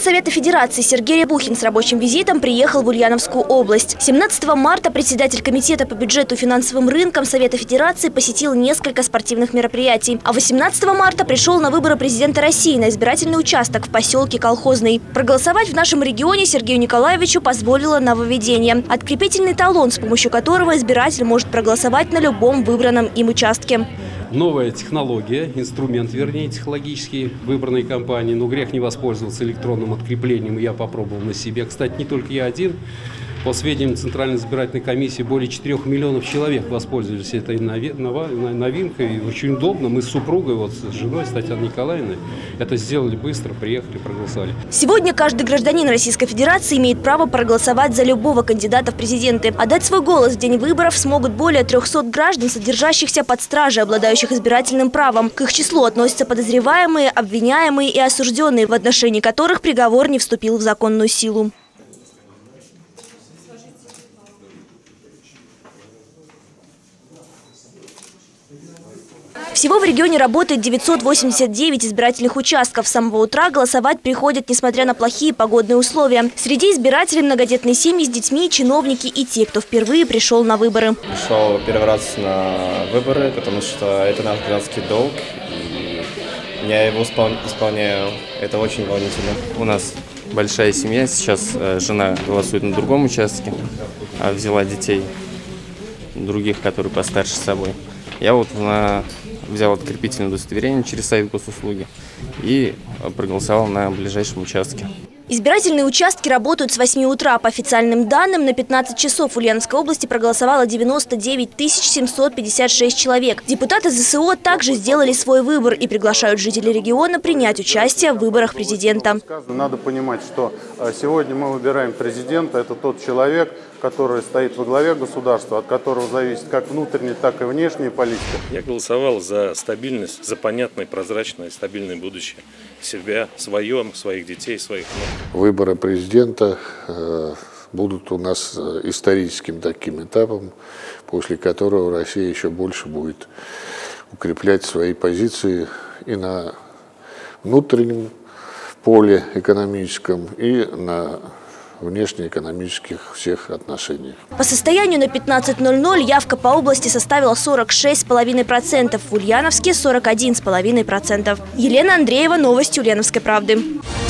Совета Федерации Сергей Рябухин с рабочим визитом приехал в Ульяновскую область. 17 марта председатель комитета по бюджету и финансовым рынкам Совета Федерации посетил несколько спортивных мероприятий. А 18 марта пришел на выборы президента России на избирательный участок в поселке Колхозный. Проголосовать в нашем регионе Сергею Николаевичу позволило нововведение – открепительный талон, с помощью которого избиратель может проголосовать на любом выбранном им участке. Новая технология, инструмент, вернее, технологический выбранной компании. Но грех не воспользоваться электронным откреплением. Я попробовал на себе. Кстати, не только я один. По сведениям Центральной избирательной комиссии, более 4 миллионов человек воспользовались этой новинкой. И очень удобно. Мы с супругой, с женой, с Татьяной Николаевной, это сделали быстро, приехали, проголосовали. Сегодня каждый гражданин Российской Федерации имеет право проголосовать за любого кандидата в президенты. Отдать свой голос в день выборов смогут более 300 граждан, содержащихся под стражей, обладающих избирательным правом. К их числу относятся подозреваемые, обвиняемые и осужденные, в отношении которых приговор не вступил в законную силу. Всего в регионе работает 989 избирательных участков. С самого утра голосовать приходят, несмотря на плохие погодные условия. Среди избирателей многодетные семьи с детьми, чиновники и те, кто впервые пришел на выборы. Пришел первый раз на выборы, потому что это наш гражданский долг. И я его исполняю. Это очень волнительно. У нас большая семья. Сейчас жена голосует на другом участке, а взяла детей других, которые постарше с собой. Я взял открепительное удостоверение через сайт госуслуги и проголосовал на ближайшем участке. Избирательные участки работают с 8 утра. По официальным данным, на 15 часов в Ульяновской области проголосовало 99 756 человек. Депутаты ЗСО также сделали свой выбор и приглашают жителей региона принять участие в выборах президента. Надо понимать, что сегодня мы выбираем президента. Это тот человек, который стоит во главе государства, от которого зависит как внутренняя, так и внешняя политика. Я голосовал за стабильность, за понятное, прозрачное, стабильное будущее себя, своих детей, своих внуков. Выборы президента будут у нас историческим таким этапом, после которого Россия еще больше будет укреплять свои позиции и на внутреннем поле экономическом, и на внешнеэкономических всех отношениях. По состоянию на 15:00 явка по области составила 46,5%, в Ульяновске 41,5%. Елена Андреева, новости Ульяновской правды.